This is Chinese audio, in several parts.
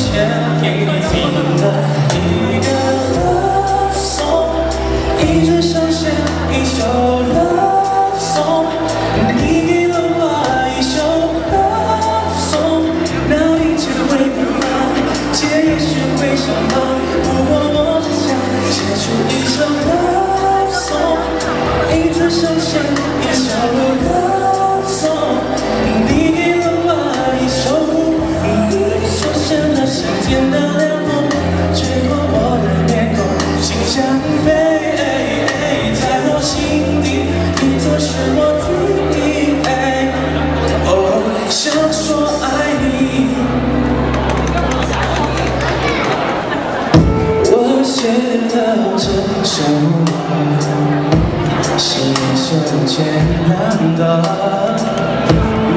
前听的一个 love song， 一直上线一首 love song， 你给了我一首 love song， 那一切会变化，这也许会伤疤，不过我只想写出一首 love song， 一直上线一首 love song， 你给了我一首。 出现了时间的凉风，吹过我的面孔，心像飞，在我心底，你就是我DNA。哦，想说爱你，我写了这首歌，是一首简单的。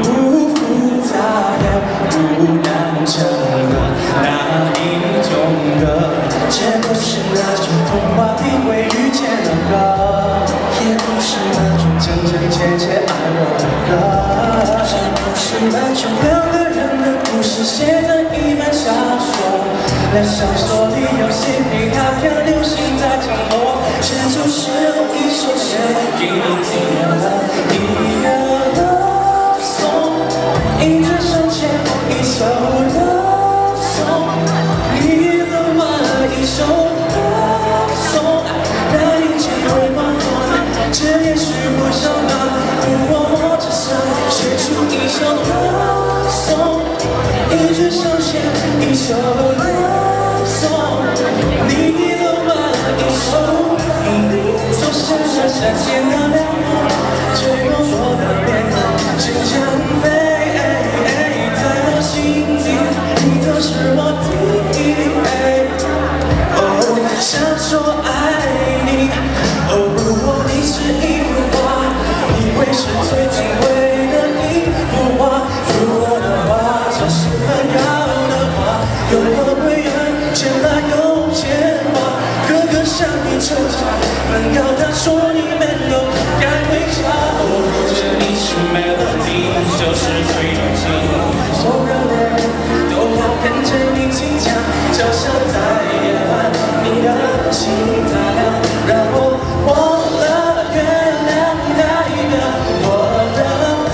不难唱的那一种歌，却不是那种童话里会遇见的歌，也不是那种真真切切爱我的歌，这不是那种两个人的故事写的一本小说，那小说里有些黑它漂流行在角落，这就是一首写给你听的一个 love song， 一直向前。 一首 love song， 你给了我一首 love song， 那一切会发光，这也许不伤疤，不过我只想写出一首 love song， 一直上线一首 love song， 你给了我一首，从山上下见的凉风，吹过我的脸庞，心像飞。 心底，你就是我 DNA。哦，想说爱你。哦，如果你是一幅画，你会是最精微的一幅画。如果的话，就是很要的话，有了贵人，见了又见花。哥哥向你求嫁，分要他说你没有该回家。哦，或者你是 melody， 就是最动情。 所有人都要跟着你轻讲，就像在夜晚，你的心在亮，让我忘了原谅那一个我的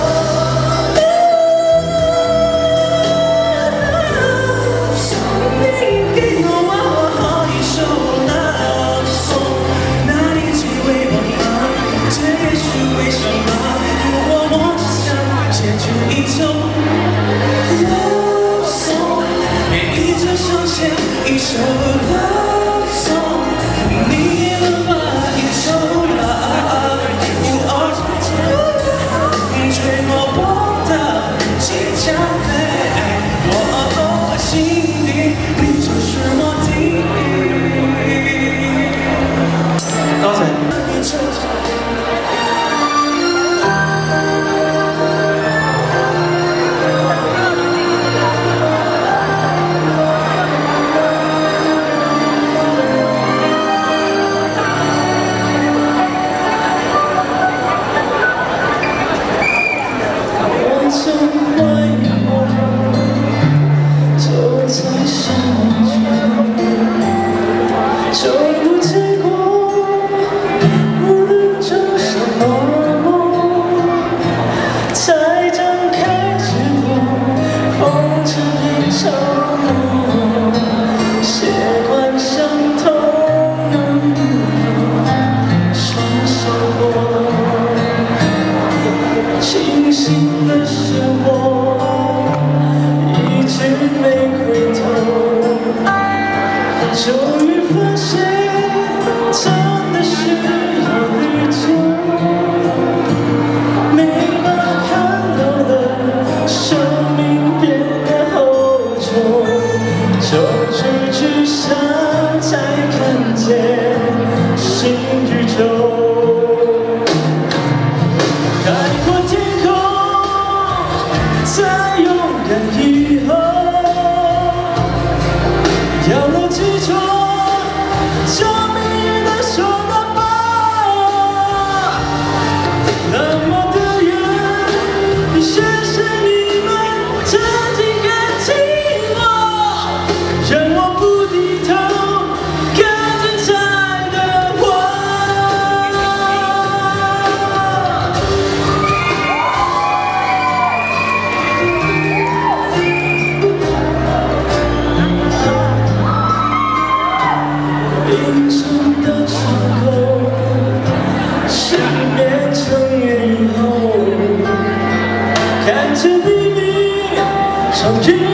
你给了我一首 love song， 那一句为我放，这也许会伤疤，不过我只想写出一首。 love song， 也一直上线一首 love song， 你给了我一首 love， You are my 吹过我的即将飞，我心底你就是我第一。多谢。 着黎明，唱着。